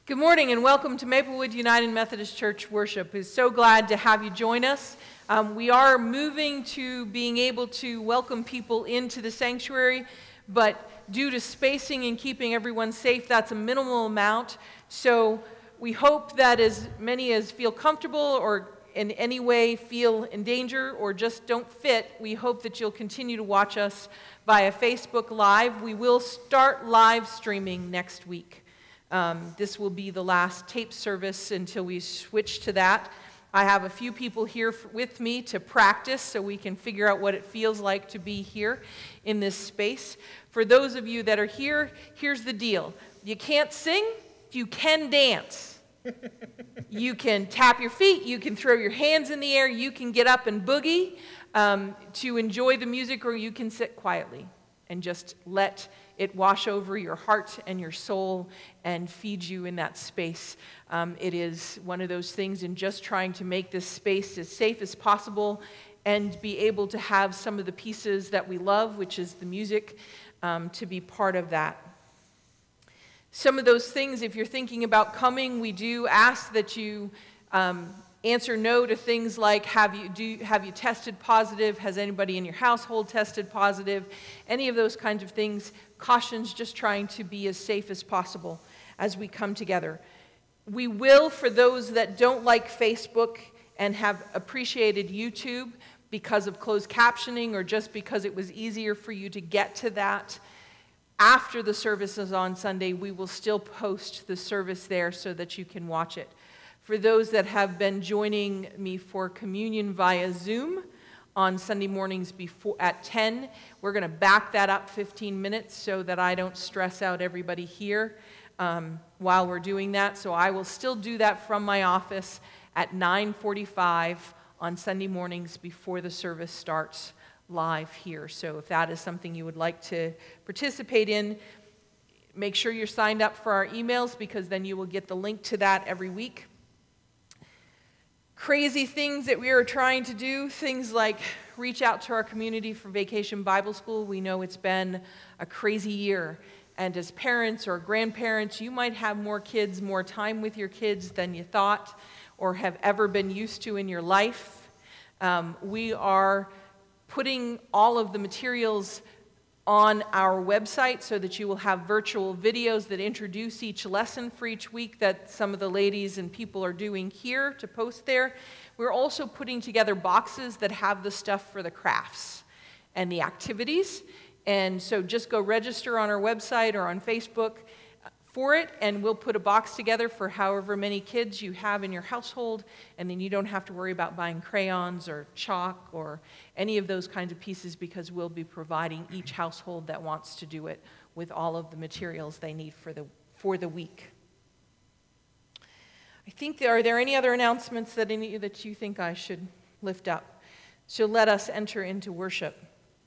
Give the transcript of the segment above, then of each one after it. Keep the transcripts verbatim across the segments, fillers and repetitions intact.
Good morning and welcome to Maplewood United Methodist Church worship. We're so glad to have you join us. Um, we are moving to being able to welcome people into the sanctuary, but due to spacing and keeping everyone safe, that's a minimal amount. So we hope that as many as feel comfortable or in any way feel in danger or just don't fit, we hope that you'll continue to watch us via Facebook Live. We will start live streaming next week. Um, this will be the last tape service until we switch to that. I have a few people here with me to practice so we can figure out what it feels like to be here in this space. For those of you that are here, here's the deal. You can't sing, you can dance. You can tap your feet, you can throw your hands in the air, you can get up and boogie um, to enjoy the music, or you can sit quietly and just let it wash over your heart and your soul and feed you in that space. Um, it is one of those things in just trying to make this space as safe as possible and be able to have some of the pieces that we love, which is the music, um, to be part of that. Some of those things, if you're thinking about coming, we do ask that you um, answer no to things like, have you, do, have you tested positive? Has anybody in your household tested positive? Any of those kinds of things. Cautions, just trying to be as safe as possible as we come together. We will, for those that don't like Facebook and have appreciated YouTube because of closed captioning or just because it was easier for you to get to that, after the services on Sunday, we will still post the service there so that you can watch it. For those that have been joining me for communion via Zoom on Sunday mornings before at ten, we're going to back that up fifteen minutes so that I don't stress out everybody here um, while we're doing that. So I will still do that from my office at nine forty-five on Sunday mornings before the service starts live here. So if that is something you would like to participate in, make sure you're signed up for our emails, because then you will get the link to that every week. Crazy things that we are trying to do, things like reach out to our community for Vacation Bible School. We know it's been a crazy year, and as parents or grandparents, you might have more kids, more time with your kids than you thought or have ever been used to in your life. Um, we are putting all of the materials on our website so that you will have virtual videos that introduce each lesson for each week that some of the ladies and people are doing here to post there. We're also putting together boxes that have the stuff for the crafts and the activities. And so just go register on our website or on Facebook for it, and we'll put a box together for however many kids you have in your household, and then you don't have to worry about buying crayons or chalk or any of those kinds of pieces, because we'll be providing each household that wants to do it with all of the materials they need for the, for the week. I think, there, are there any other announcements that, any, that you think I should lift up? So let us enter into worship.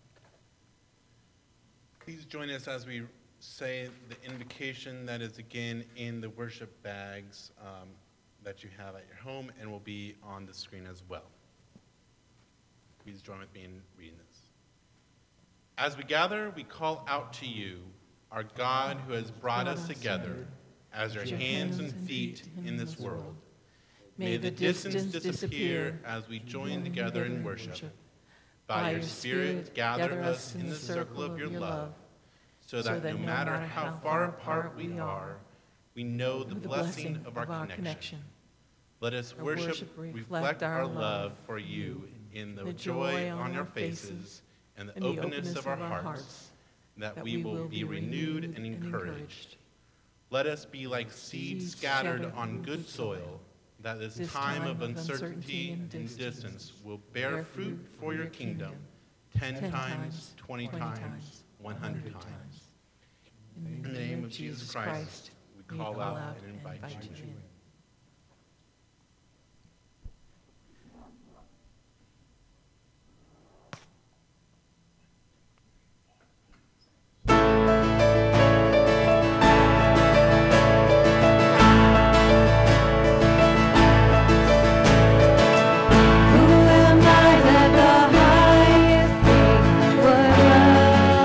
Please join us as we say the invocation that is again in the worship bags um, that you have at your home and will be on the screen as well. Please join with me in reading this. As we gather, we call out to you, our God who has brought us together as your hands and feet in this world. May the distance disappear as we join together in worship. By your Spirit, gather us in the circle of your love, so that no matter how far apart we are, we know the blessing of our connection. Let us worship, reflect our love for you in the joy on our faces and the openness of our hearts, that we will be renewed and encouraged. Let us be like seeds scattered on good soil, that this time of uncertainty and distance will bear fruit for your kingdom ten times, twenty times, one hundred times. In the name of Jesus Christ, we call out and invite you.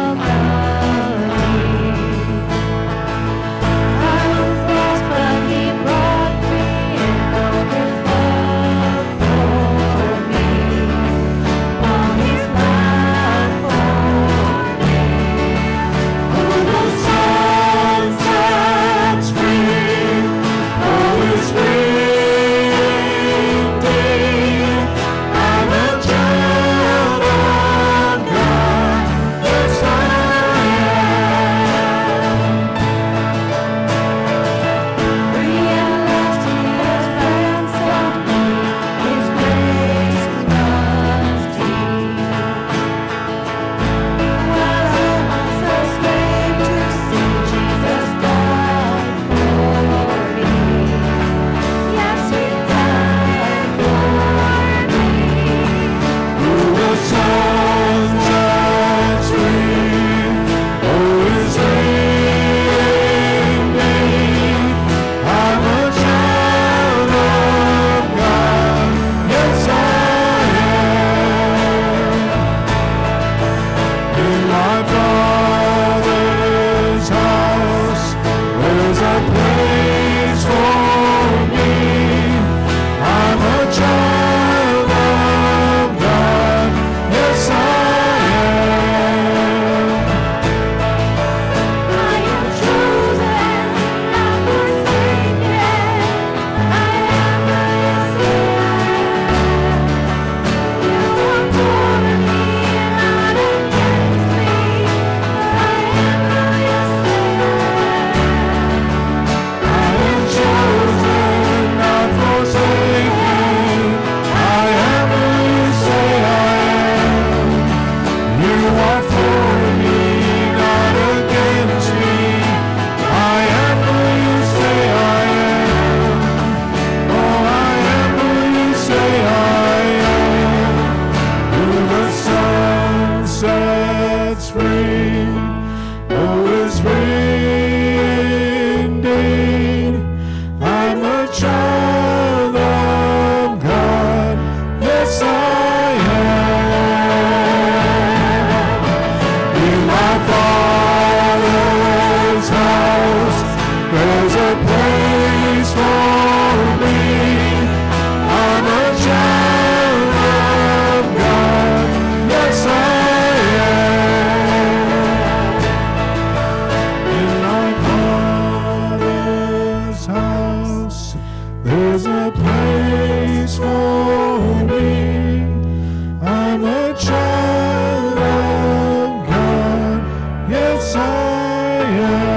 But he child of God. Yes, I am. In my Father's house, there's a place for me. I'm a child of God. Yes, I am. In my Father's house, there's a place for me. I'm a child of God. Yes, I am.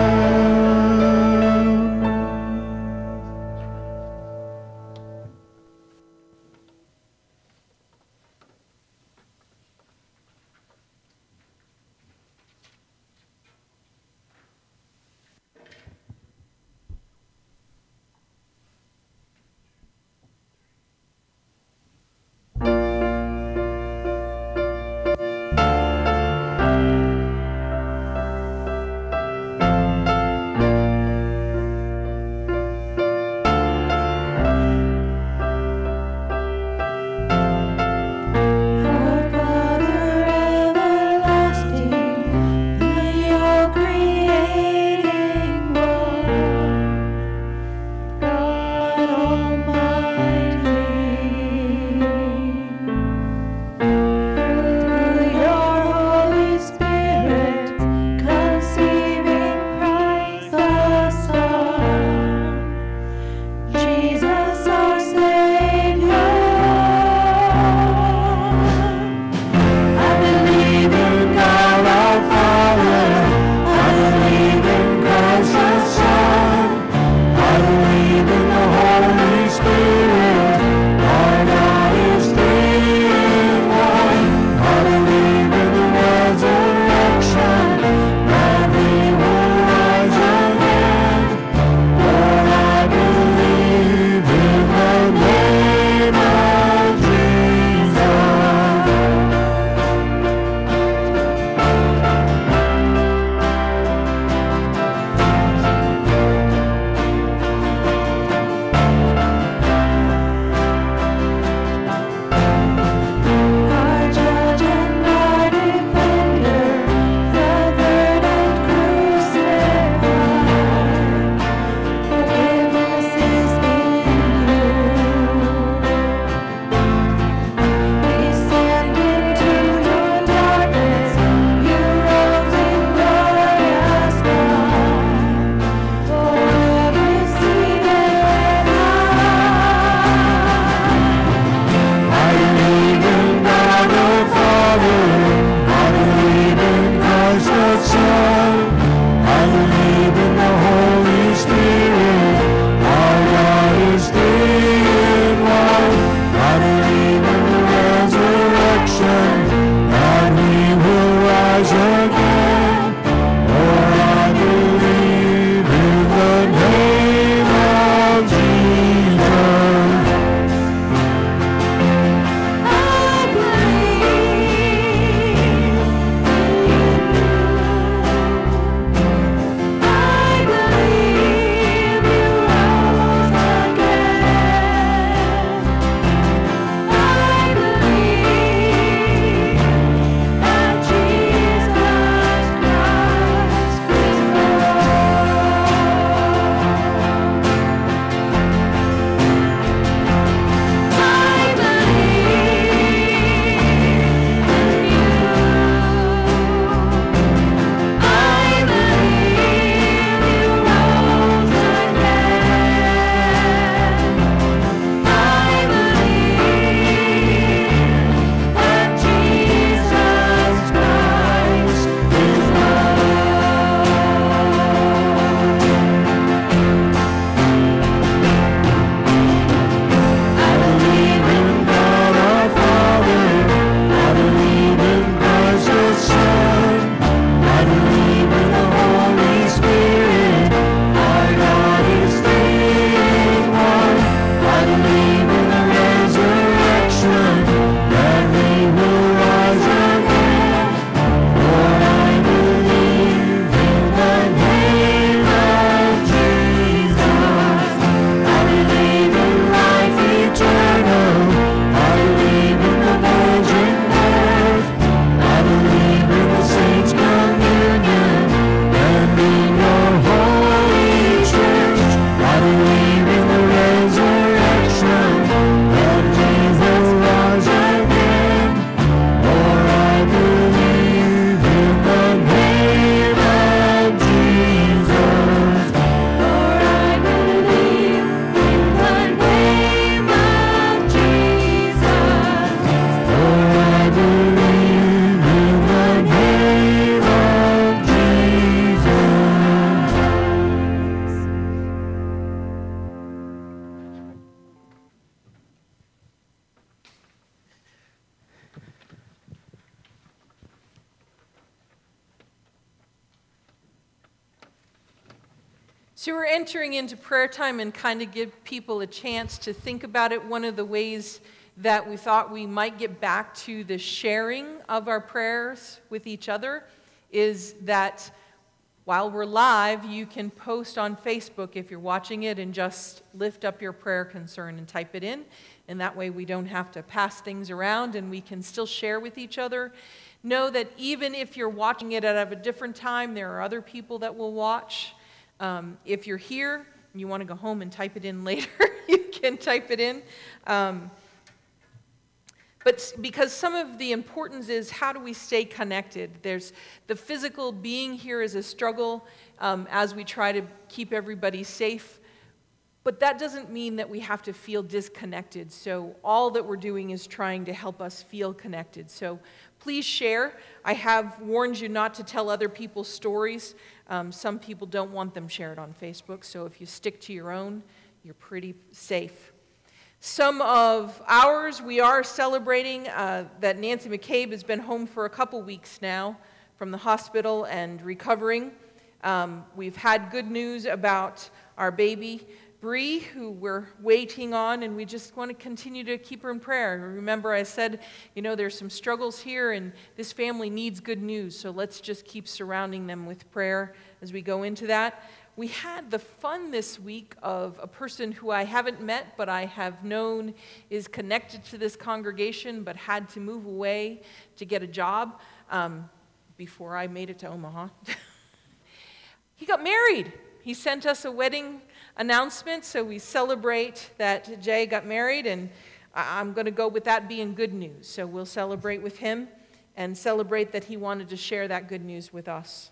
So we're entering into prayer time and kind of give people a chance to think about it. One of the ways that we thought we might get back to the sharing of our prayers with each other is that while we're live, you can post on Facebook if you're watching it and just lift up your prayer concern and type it in. And that way we don't have to pass things around and we can still share with each other. Know that even if you're watching it at a different time, there are other people that will watch. Um, if you're here and you want to go home and type it in later, you can type it in. Um, But because some of the importance is how do we stay connected? There's the physical being here is a struggle um, as we try to keep everybody safe. But that doesn't mean that we have to feel disconnected. So all that we're doing is trying to help us feel connected. So please share. I have warned you not to tell other people's stories. Um, some people don't want them shared on Facebook. So if you stick to your own, you're pretty safe. Some of ours, we are celebrating uh, that Nancy McCabe has been home for a couple weeks now from the hospital and recovering. Um, we've had good news about our baby, Bree, who we're waiting on, and we just want to continue to keep her in prayer. Remember, I said, you know, there's some struggles here, and this family needs good news, so let's just keep surrounding them with prayer as we go into that. We had the fun this week of a person who I haven't met, but I have known is connected to this congregation, but had to move away to get a job um, before I made it to Omaha. He got married. He sent us a wedding announcement, so we celebrate that Jay got married, and I'm going to go with that being good news. So we'll celebrate with him and celebrate that he wanted to share that good news with us.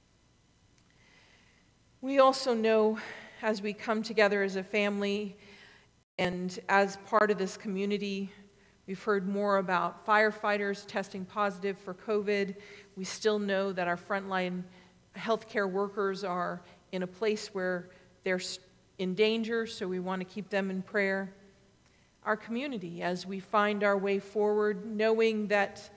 We also know as we come together as a family and as part of this community, we've heard more about firefighters testing positive for COVID. We still know that our frontline healthcare workers are in a place where they're in danger, so we want to keep them in prayer. Our community, as we find our way forward, knowing that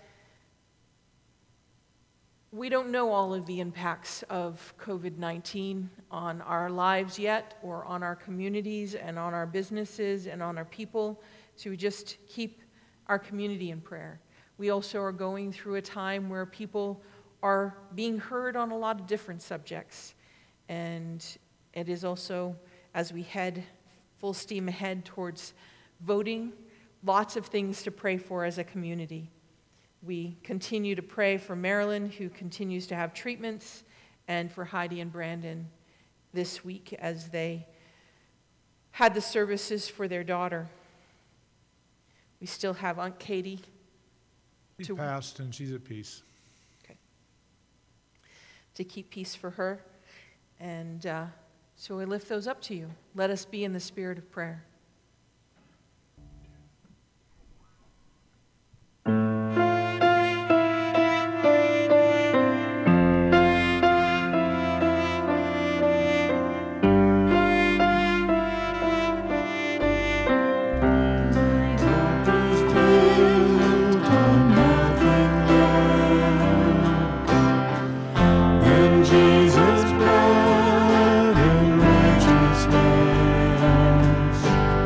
we don't know all of the impacts of COVID nineteen on our lives yet, or on our communities, and on our businesses, and on our people, so we just keep our community in prayer. We also are going through a time where people are being heard on a lot of different subjects, and it is also, as we head full steam ahead towards voting, lots of things to pray for as a community. We continue to pray for Marilyn, who continues to have treatments, and for Heidi and Brandon this week as they had the services for their daughter. We still have Aunt Katie. She to, passed and she's at peace. Okay. To keep peace for her. And uh, so we lift those up to you. Let us be in the spirit of prayer. Jesus' blood and righteousness.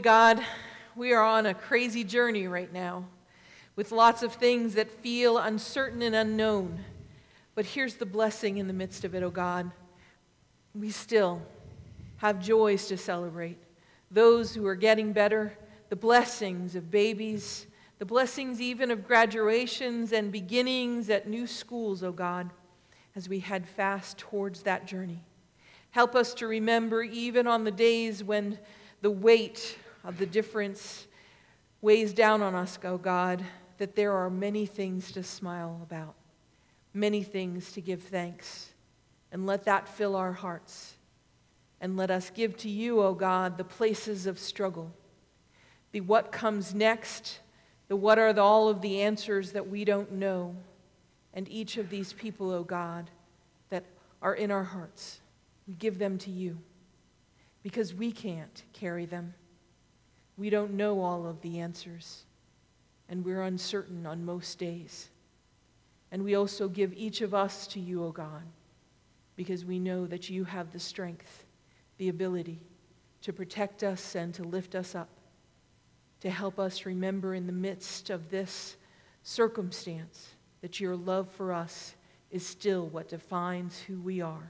God, we are on a crazy journey right now with lots of things that feel uncertain and unknown. But here's the blessing in the midst of it, oh God. We still have joys to celebrate. Those who are getting better, the blessings of babies, the blessings even of graduations and beginnings at new schools, oh God, as we head fast towards that journey. Help us to remember even on the days when the weight of the difference weighs down on us, oh God, that there are many things to smile about, many things to give thanks, and let that fill our hearts. And let us give to you, O God, the places of struggle, the what comes next, the what are the, all of the answers that we don't know, and each of these people, O God, that are in our hearts. We give them to you because we can't carry them. We don't know all of the answers, and we're uncertain on most days. And we also give each of us to you, O God, because we know that you have the strength, the ability to protect us and to lift us up, to help us remember in the midst of this circumstance that your love for us is still what defines who we are.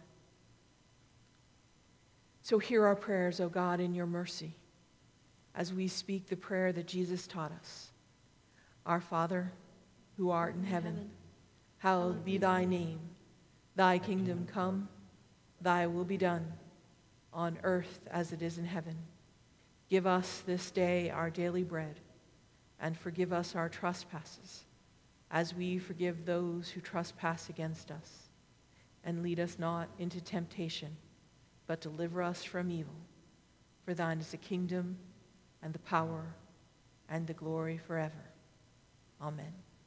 So hear our prayers, O God, in your mercy, as we speak the prayer that Jesus taught us. Our Father, who art in heaven, hallowed be thy name. Thy kingdom come, thy will be done, on earth as it is in heaven. Give us this day our daily bread, and forgive us our trespasses, as we forgive those who trespass against us. And lead us not into temptation, but deliver us from evil. For thine is the kingdom, and the power, and the glory forever. Amen.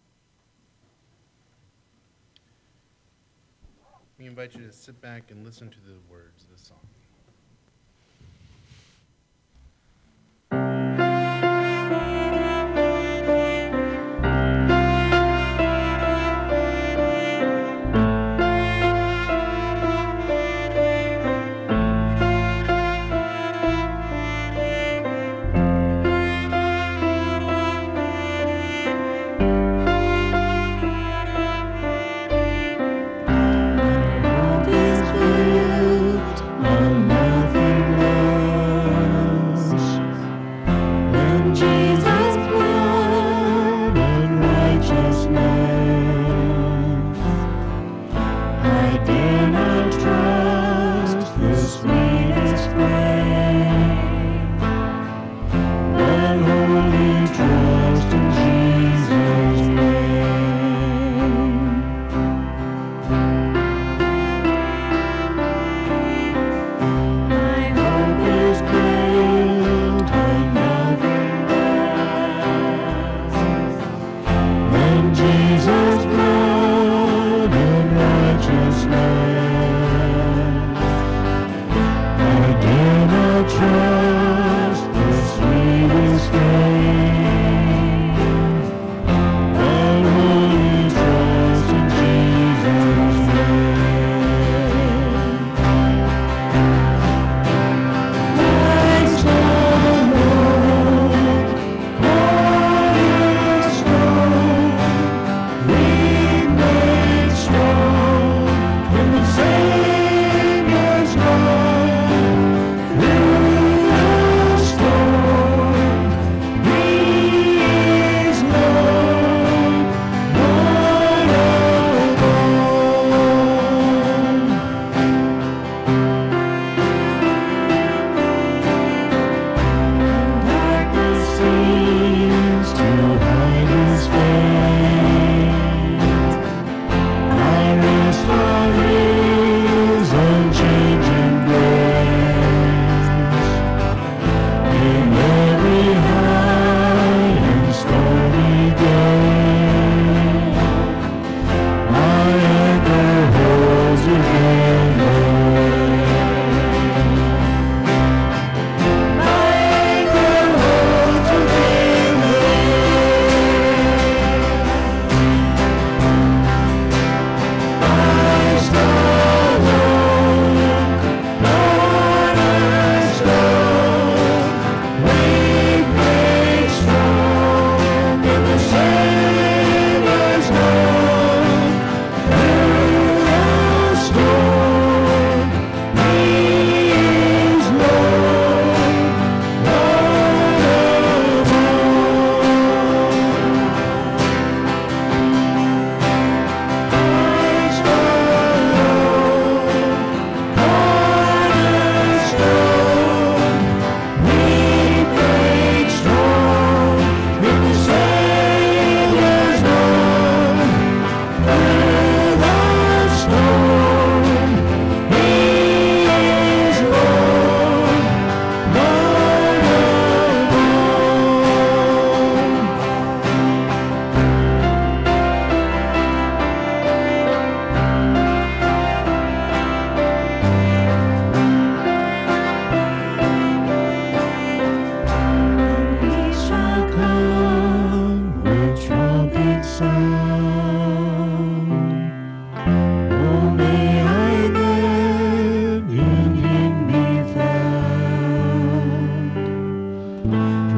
We invite you to sit back and listen to the words of the song.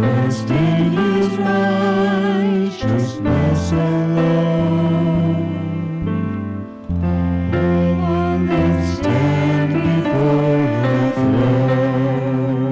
rest in his righteousness alone. All that stand before the throne.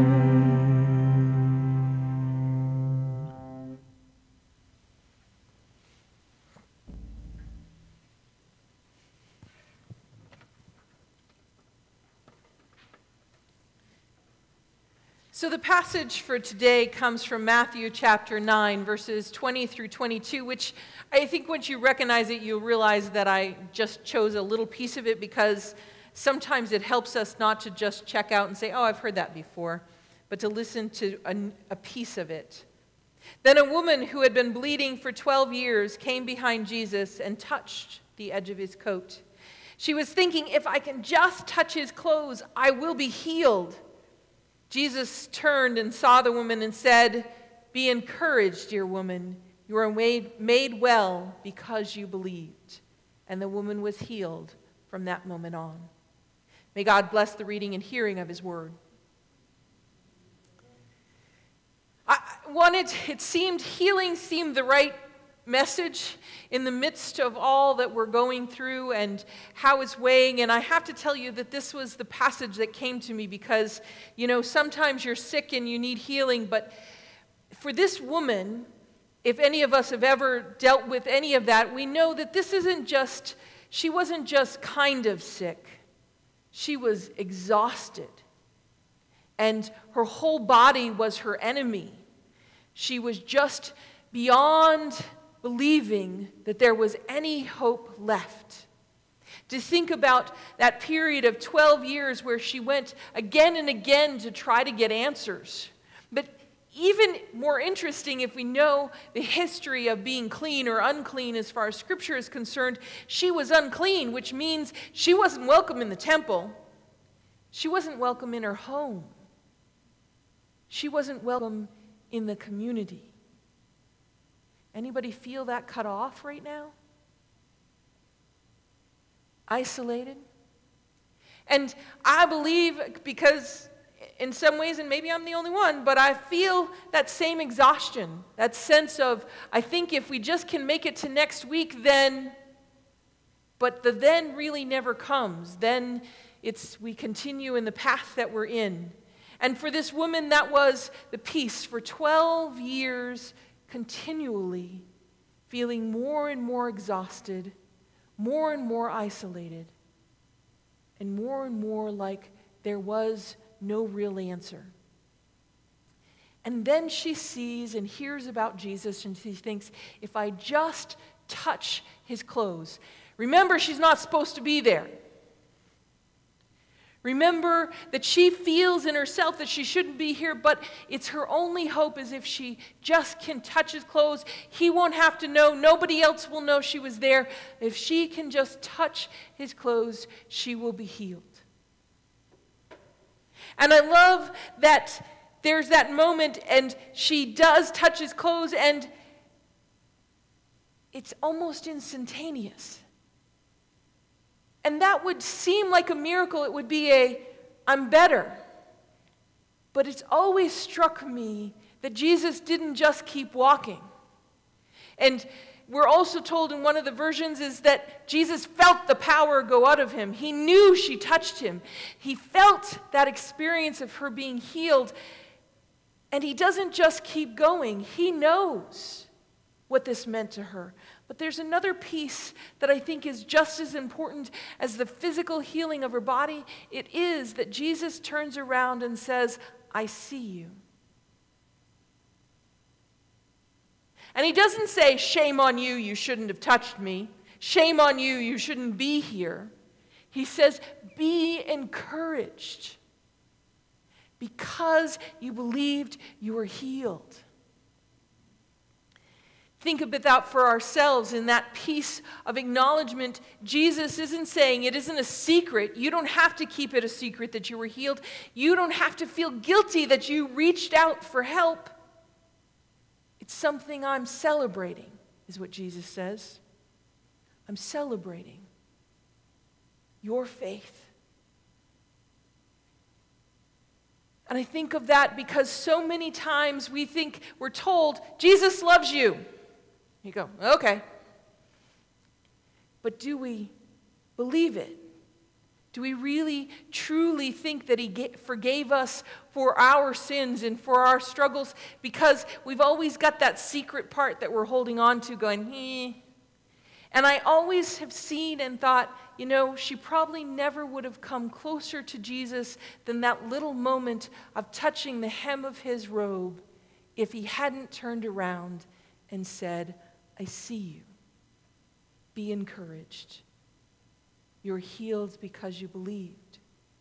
So the passage for today comes from Matthew chapter nine, verses twenty through twenty-two, which I think once you recognize it, you'll realize that I just chose a little piece of it because sometimes it helps us not to just check out and say, oh, I've heard that before, but to listen to a, a piece of it. Then a woman who had been bleeding for twelve years came behind Jesus and touched the edge of his coat. She was thinking, if I can just touch his clothes, I will be healed. Jesus turned and saw the woman and said, be encouraged, dear woman. You are made, made well because you believed. And the woman was healed from that moment on. May God bless the reading and hearing of his word. I wanted, it seemed, healing seemed the right message in the midst of all that we're going through and how it's weighing. And I have to tell you that this was the passage that came to me because, you know, sometimes you're sick and you need healing. But for this woman, if any of us have ever dealt with any of that, we know that this isn't just, she wasn't just kind of sick. She was exhausted. And her whole body was her enemy. She was just beyond believing that there was any hope left. To think about that period of twelve years where she went again and again to try to get answers. But even more interesting, if we know the history of being clean or unclean as far as Scripture is concerned, she was unclean, which means she wasn't welcome in the temple. She wasn't welcome in her home. She wasn't welcome in the community. Anybody feel that cut off right now? Isolated? And I believe, because in some ways, and maybe I'm the only one, but I feel that same exhaustion, that sense of, I think if we just can make it to next week, then, but the then really never comes. Then it's, we continue in the path that we're in. And for this woman, that was the peace. For twelve years, continually feeling more and more exhausted, more and more isolated, and more and more like there was no real answer. And then she sees and hears about Jesus, and she thinks, if I just touch his clothes. Remember, she's not supposed to be there. Remember that she feels in herself that she shouldn't be here, but it's her only hope is if she just can touch his clothes. He won't have to know. Nobody else will know she was there. If she can just touch his clothes, she will be healed. And I love that there's that moment, and she does touch his clothes, and it's almost instantaneous. And that would seem like a miracle. It would be a, I'm better. But it's always struck me that Jesus didn't just keep walking. And we're also told in one of the versions is that Jesus felt the power go out of him. He knew she touched him. He felt that experience of her being healed. And he doesn't just keep going. He knows what this meant to her. But there's another piece that I think is just as important as the physical healing of her body. It is that Jesus turns around and says, I see you. And he doesn't say, shame on you, you shouldn't have touched me. Shame on you, you shouldn't be here. He says, be encouraged because you believed you were healed. Think about that for ourselves in that piece of acknowledgement. Jesus isn't saying it isn't a secret. You don't have to keep it a secret that you were healed. You don't have to feel guilty that you reached out for help. It's something I'm celebrating, is what Jesus says. I'm celebrating your faith. And I think of that because so many times we think we're told, Jesus loves you. You go, okay. But do we believe it? Do we really, truly think that he forgave us for our sins and for our struggles? Because we've always got that secret part that we're holding on to going, eh. And I always have seen and thought, you know, she probably never would have come closer to Jesus than that little moment of touching the hem of his robe if he hadn't turned around and said, I see you. Be encouraged. You're healed because you believed.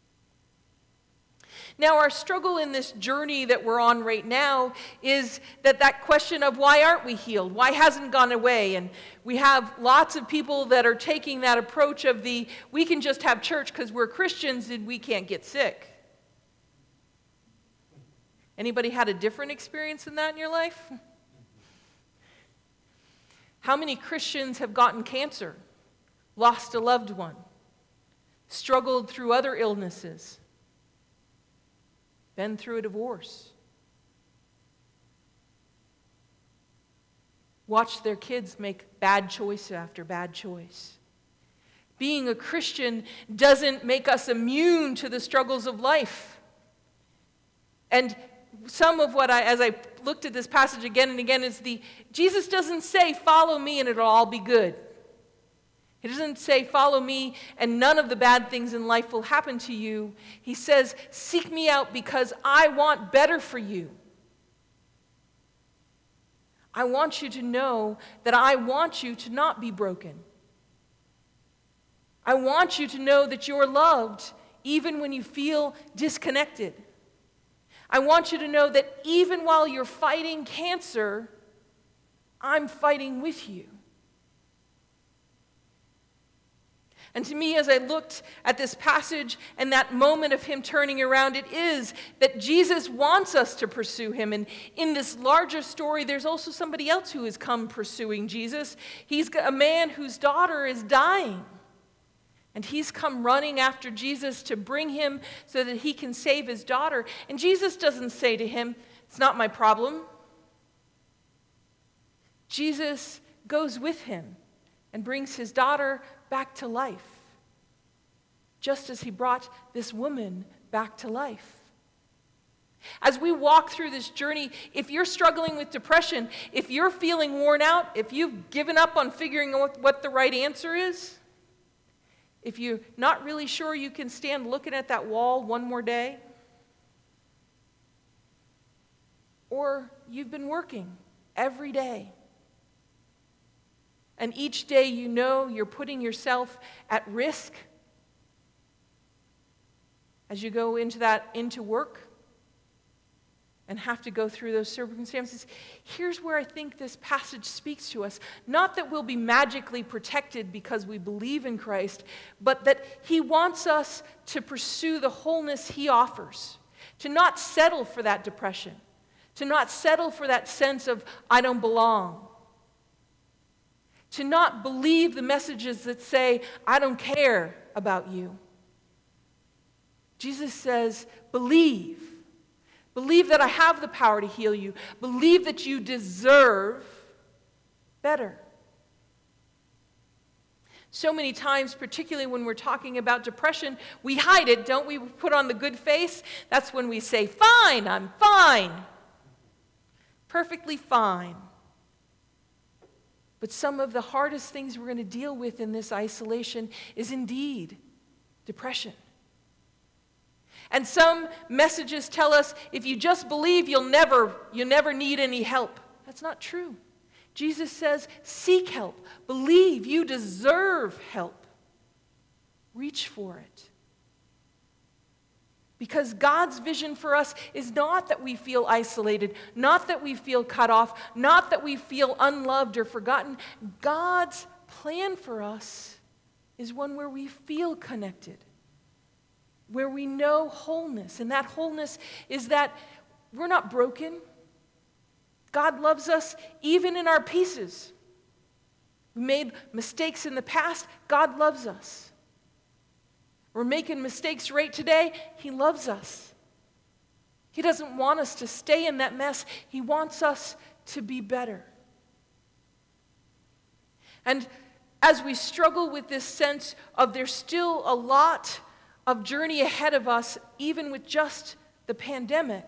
Now, our struggle in this journey that we're on right now is that that question of why aren't we healed? Why hasn't gone away? And we have lots of people that are taking that approach of the, we can just have church because we're Christians and we can't get sick. Anybody had a different experience than that in your life? How many Christians have gotten cancer, lost a loved one, struggled through other illnesses, been through a divorce, watched their kids make bad choice after bad choice? Being a Christian doesn't make us immune to the struggles of life. And some of what I, as I looked at this passage again and again, is the, Jesus doesn't say, follow me and it'll all be good. He doesn't say, follow me and none of the bad things in life will happen to you. He says, seek me out because I want better for you. I want you to know that I want you to not be broken. I want you to know that you're loved even when you feel disconnected. I want you to know that even while you're fighting cancer, I'm fighting with you. And to me, as I looked at this passage and that moment of him turning around, it is that Jesus wants us to pursue him. And in this larger story, there's also somebody else who has come pursuing Jesus. He's a man whose daughter is dying. And he's come running after Jesus to bring him so that he can save his daughter. And Jesus doesn't say to him, it's not my problem. Jesus goes with him and brings his daughter back to life, just as he brought this woman back to life. As we walk through this journey, if you're struggling with depression, if you're feeling worn out, if you've given up on figuring out what the right answer is, if you're not really sure you can stand looking at that wall one more day, or you've been working every day, and each day you know you're putting yourself at risk as you go into that, into work, and have to go through those circumstances. Here's where I think this passage speaks to us. Not that we'll be magically protected because we believe in Christ, but that he wants us to pursue the wholeness he offers, to not settle for that depression, to not settle for that sense of, I don't belong, to not believe the messages that say, I don't care about you. Jesus says, believe. Believe that I have the power to heal you. Believe that you deserve better. So many times, particularly when we're talking about depression, we hide it, don't we? We put on the good face. That's when we say, fine, I'm fine. Perfectly fine. But some of the hardest things we're going to deal with in this isolation is indeed depression. And some messages tell us, if you just believe, you'll never, you'll never need any help. That's not true. Jesus says, seek help. Believe you deserve help. Reach for it. Because God's vision for us is not that we feel isolated, not that we feel cut off, not that we feel unloved or forgotten. God's plan for us is one where we feel connected, where we know wholeness. And that wholeness is that we're not broken. God loves us even in our pieces. We made mistakes in the past. God loves us. We're making mistakes right today. He loves us. He doesn't want us to stay in that mess. He wants us to be better. And as we struggle with this sense of there's still a lot of journey ahead of us, even with just the pandemic,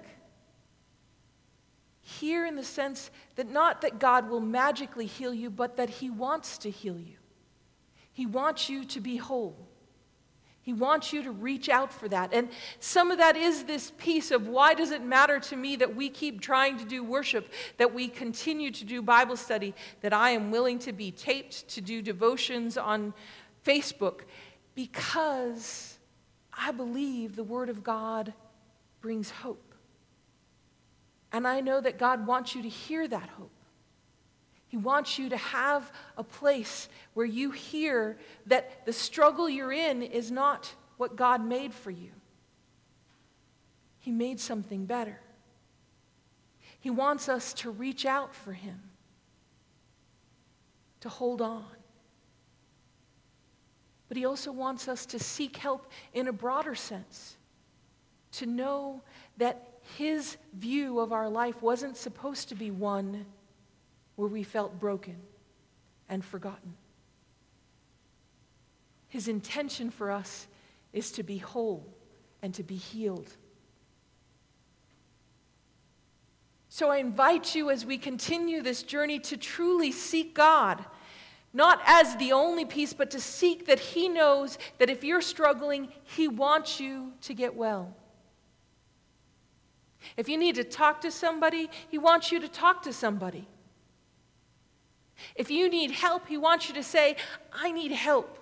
hear in the sense that not that God will magically heal you, but that He wants to heal you. He wants you to be whole. He wants you to reach out for that. And some of that is this piece of why does it matter to me that we keep trying to do worship, that we continue to do Bible study, that I am willing to be taped to do devotions on Facebook, because I believe the Word of God brings hope. And I know that God wants you to hear that hope. He wants you to have a place where you hear that the struggle you're in is not what God made for you. He made something better. He wants us to reach out for Him, to hold on. But He also wants us to seek help in a broader sense, to know that His view of our life wasn't supposed to be one where we felt broken and forgotten. His intention for us is to be whole and to be healed. So I invite you as we continue this journey to truly seek God, not as the only piece, but to seek that He knows that if you're struggling, He wants you to get well. If you need to talk to somebody, He wants you to talk to somebody. If you need help, He wants you to say, I need help.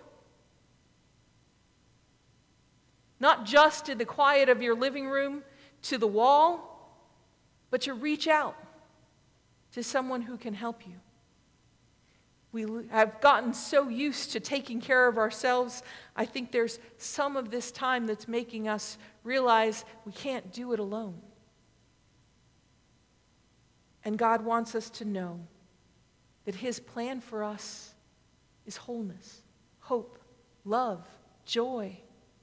Not just in the quiet of your living room to the wall, but to reach out to someone who can help you. We have gotten so used to taking care of ourselves. I think there's some of this time that's making us realize we can't do it alone. And God wants us to know that His plan for us is wholeness, hope, love, joy.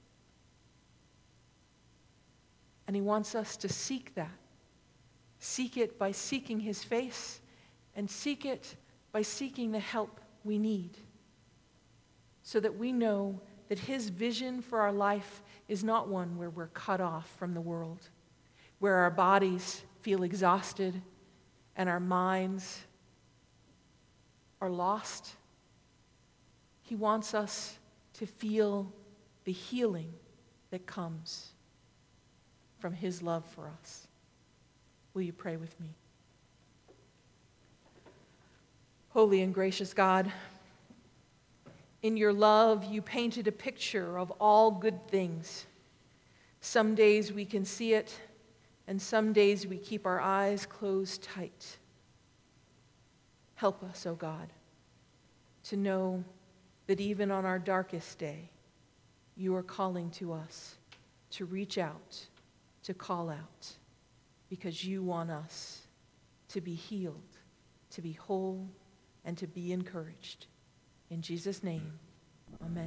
And He wants us to seek that. Seek it by seeking His face, and seek it by seeking the help we need, so that we know that His vision for our life is not one where we're cut off from the world, where our bodies feel exhausted and our minds are lost. He wants us to feel the healing that comes from His love for us. Will you pray with me? Holy and gracious God, in your love, you painted a picture of all good things. Some days we can see it, and some days we keep our eyes closed tight. Help us, O God, to know that even on our darkest day, you are calling to us to reach out, to call out, because you want us to be healed, to be whole, and to be encouraged. In Jesus' name, amen.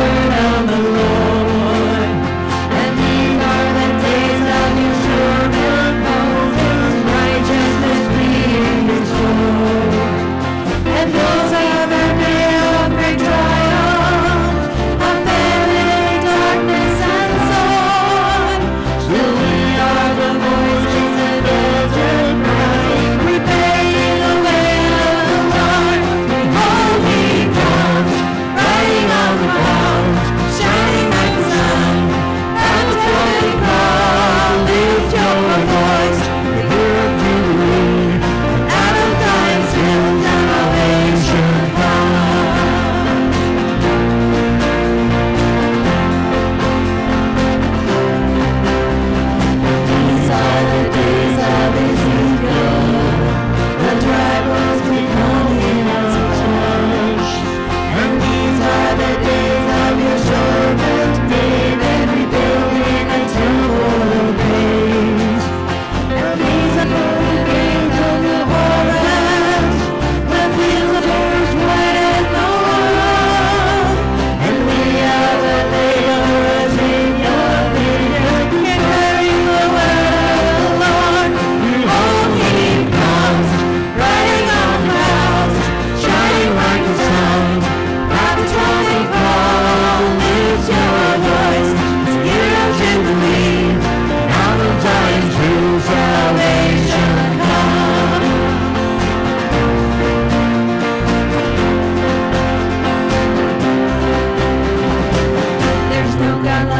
Sure will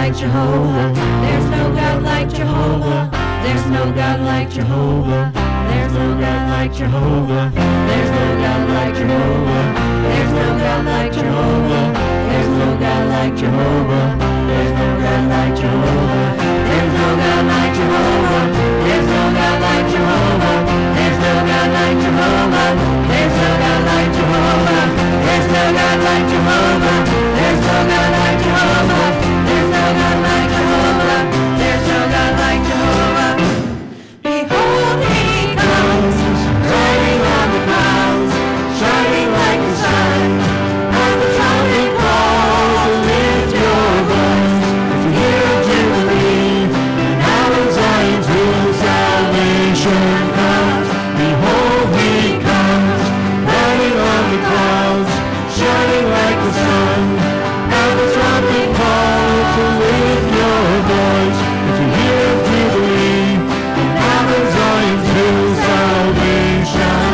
like Jehovah. There's no God like Jehovah. There's no God like Jehovah. There's no God like Jehovah. There's no God like Jehovah. There's no God like Jehovah. There's no God like Jehovah. There's no God like Jehovah. There's no God like Jehovah. There's no God like Jehovah. There's no God like Jehovah. There's no God like Jehovah. There's no God like Jehovah. There's no God like Jehovah. There's no God like Jehovah. There's no God like Jehovah. Behold, he comes, riding on the clouds, shining like the sun. As the trumpet calls, lift your voice to hear jubilee. Now in Zion's rule salvation comes. Behold, he comes, riding on the clouds, shining like the sun. As the trumpet calls, to lift your voice to hear jubilee. Now in Zion's rule salvation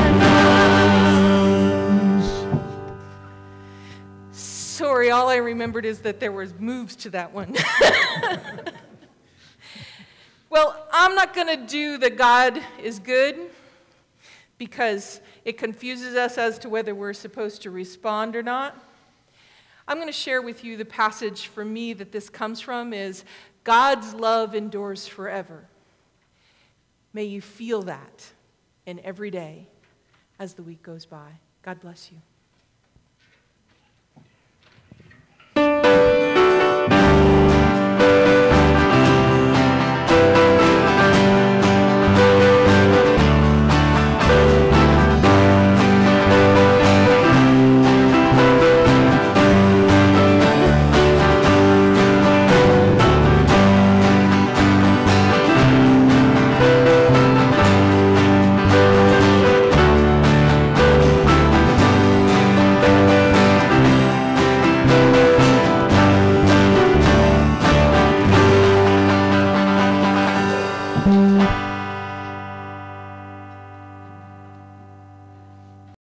comes. Sorry, all I remembered is that there was moves to that one. Well, I'm not going to do the God is good because it confuses us as to whether we're supposed to respond or not. I'm going to share with you the passage for me that this comes from is God's love endures forever. May you feel that in every day as the week goes by. God bless you.